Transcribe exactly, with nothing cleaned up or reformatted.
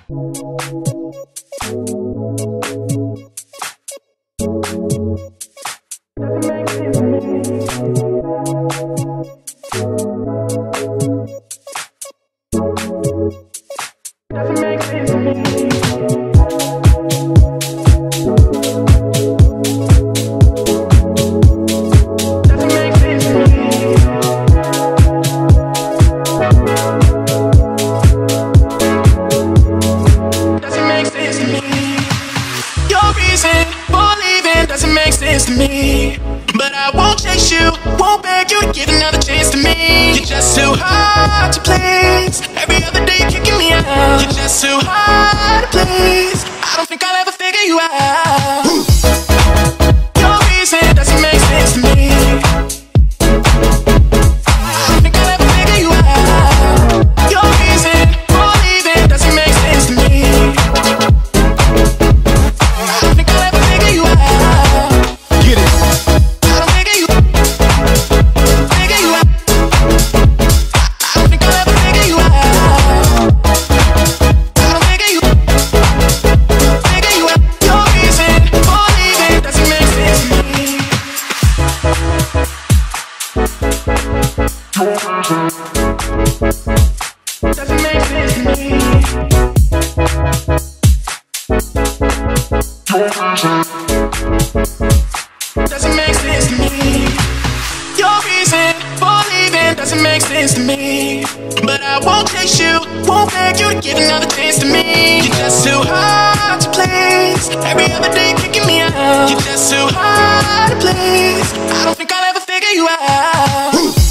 To me, but I won't chase you, won't beg you to give another chance to me. You're just too hard to please. Every other day you're kicking me out. You're just too hard to please. I don't think I'll ever figure you out. Your reason doesn't make sense to me. I don't think I'll ever figure you out. Your reason for leaving doesn't make sense to me. I don't think I'll ever figure you out. Get it. I don't figure you, figure you out. I don't think I'll ever figure you out. I don't figure you, figure you out. Your reason for leaving doesn't make sense to me. Doesn't make sense to me. Doesn't make sense to me. Your reason for leaving doesn't make sense to me. But I won't chase you, won't beg you to give another chance to me. You're just too hard to please. Every other day kicking me out. You're just too hard to please. I don't think I'll ever figure you out.